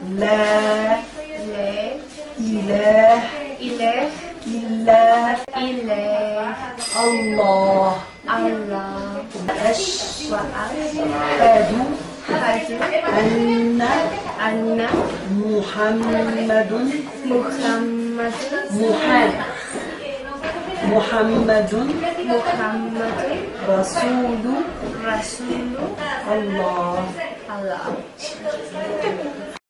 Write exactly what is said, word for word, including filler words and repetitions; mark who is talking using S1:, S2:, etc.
S1: لا
S2: لا
S1: إله
S2: إله
S1: إلا
S2: إلا
S1: الله
S2: الله
S1: وأشهد
S2: وأشهد
S1: أن
S2: أن
S1: محمد
S2: محمد
S1: محمد محمد
S2: محمد
S1: رسول
S2: رسول
S1: الله.
S2: الله.